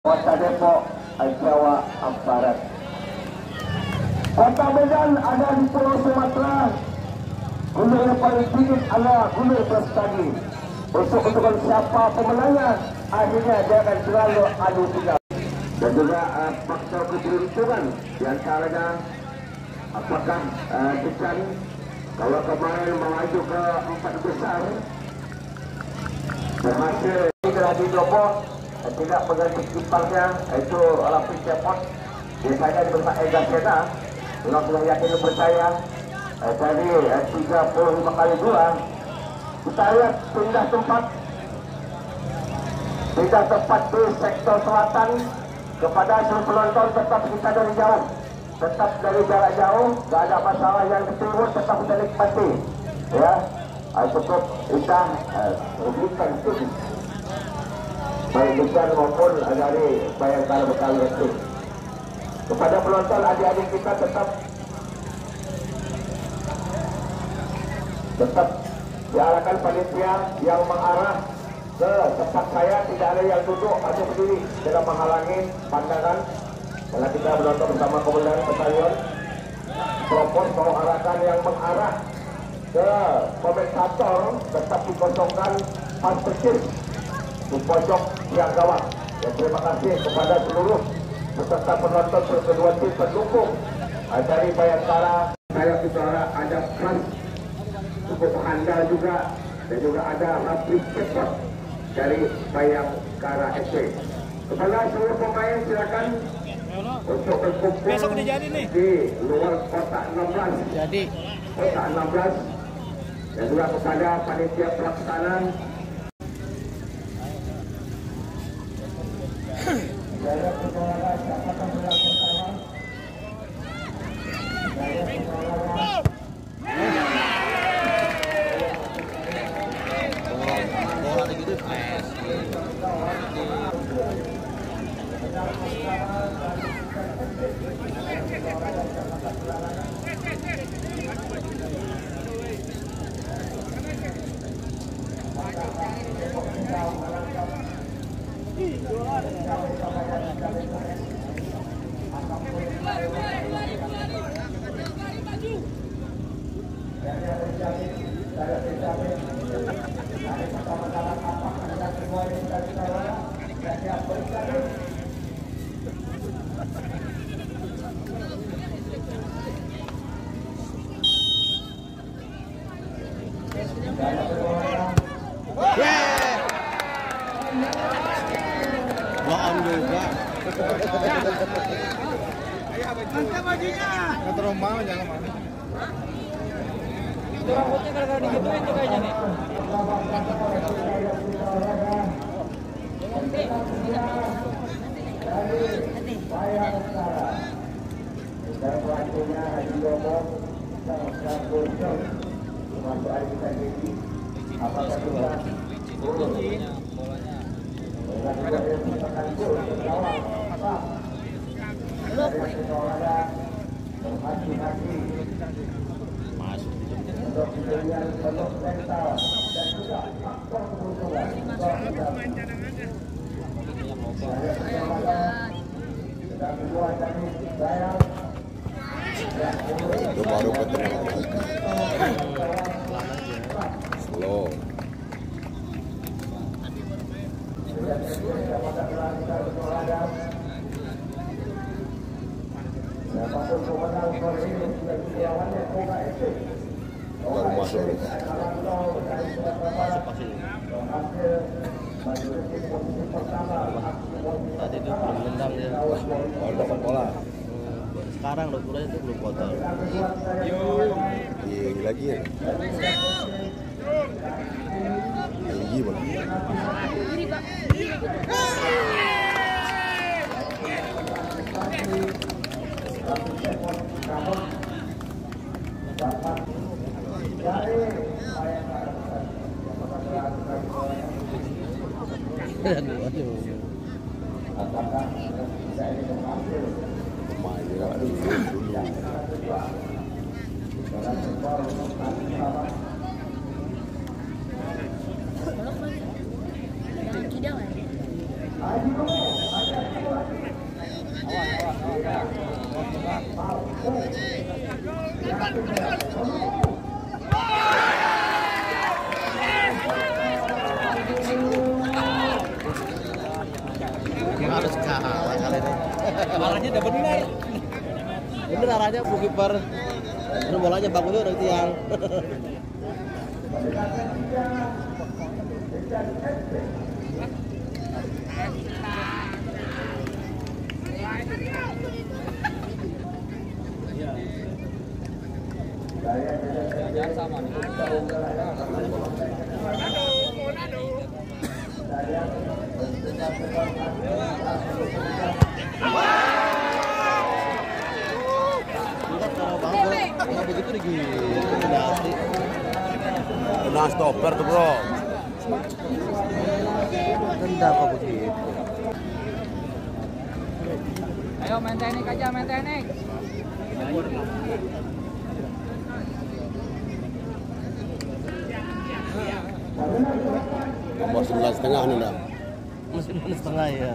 Kota Depok, Jawa Barat. Kota Medan ada di Pulau Sumatera. Gunung yang paling tinggi adalah Gunung Prestagi. Untuk menentukan siapa pemenangnya, akhirnya dia akan selalu adu tiga. Dan juga faktor keberuntungan diantaranya apakah Dekan kalau kemarin maju ke 4 besar berhasil tidak dicopot, tidak mengganti kiparnya, itu lapis cepot biasanya dibentak Ega Sena. Dengan yakin percaya dari 35 kali 2 kita lihat pindah tempat di sektor selatan kepada seluruh penonton. Tetap kita dari jauh, tetap dari jarak jauh, gak ada masalah yang ke timur, tetap kita nikmati ya. Cukup kita berikan itu baik bukan maupun dari Bayangkara Betawi itu. Kepada penonton adik-adik kita tetap diarahkan panitia yang mengarah ke tempat saya, tidak ada yang duduk atau berdiri dengan menghalangi pandangan. Karena kita menonton bersama komandan batalion, propos mau arahkan yang mengarah ke komentator tetap dikosongkan pas persis di pojok yang gawang. Ya, terima kasih kepada seluruh peserta penonton kedua tim pendukung dari Bayangkara. Saya saudara ada Frans cukup handal juga, dan juga ada Rapid Cepot dari Bayangkara FC. Kepada seluruh pemain silakan untuk berkumpul di luar kotak 16. Jadi kotak 16, dan juga kepada panitia pelaksana. Saya saudara siapkan gelar pertama. Saya saudara bohong juga. Mantap bajunya. Nggak terombang jangan mana. Rambutnya kalau digituin tuh kayaknya nih. dan pelatihnya Haji Bobo sang Burjong masuk hari kita jadi apakah juga buruk bolanya merupakan gol berlawan Pak dari sekolah hati-hati untuk pilihan penuh mental dan juga faktor keberuntungan saya sedang kedua dari saya Itu baru pertandingan slow. Baru masuk. Tadi itu belum nendang dia. Kalau dapat bola. Sekarang dokternya itu belum kotor. Iya lagi ya. Tinggi bola. Kidang ya? arahnya udah benar. Bener arahnya bu kiper. Ini bolanya bagus tuh dari tiang. Sama nih. Kalau begitu gitu nanti. Udah stopper tuh bro. Tendang kok begitu. Ayo main teknik aja, main teknik. Nomor 9,5 nih dah. Masih minus setengah ya.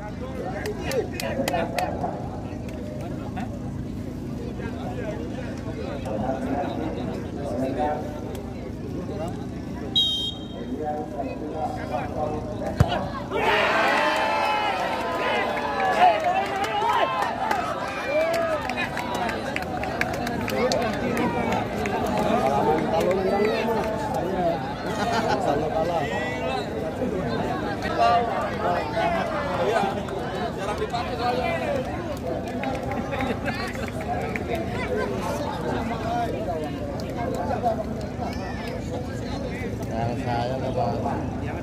Selalu kalah. Jarang dipakai soalnya. Yang saya nggak bawa.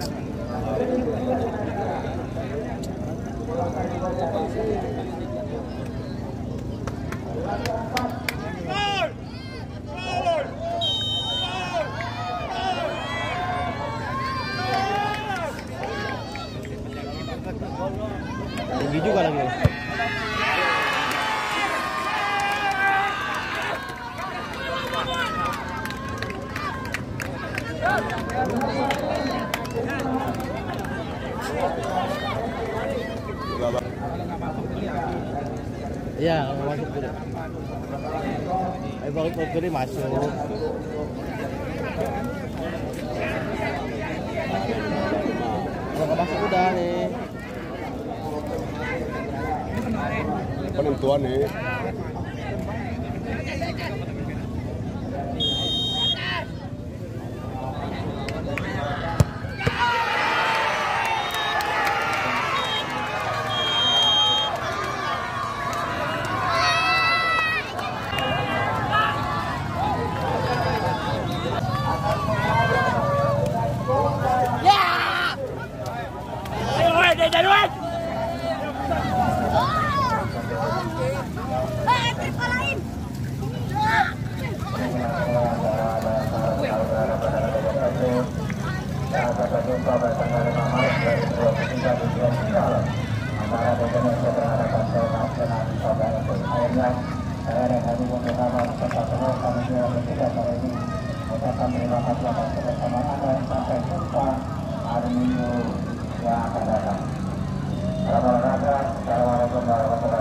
Tinggi juga lagi. Iya, kalau masuk kiri. Ayo balik ke kiri masuk. Kalau nggak masuk udah nih. Penentuan nih. Terima kasih atas kebersamaan Anda. Sampai jumpa hari Minggu yang akan datang. Assalamualaikum warahmatullahi wabarakatuh.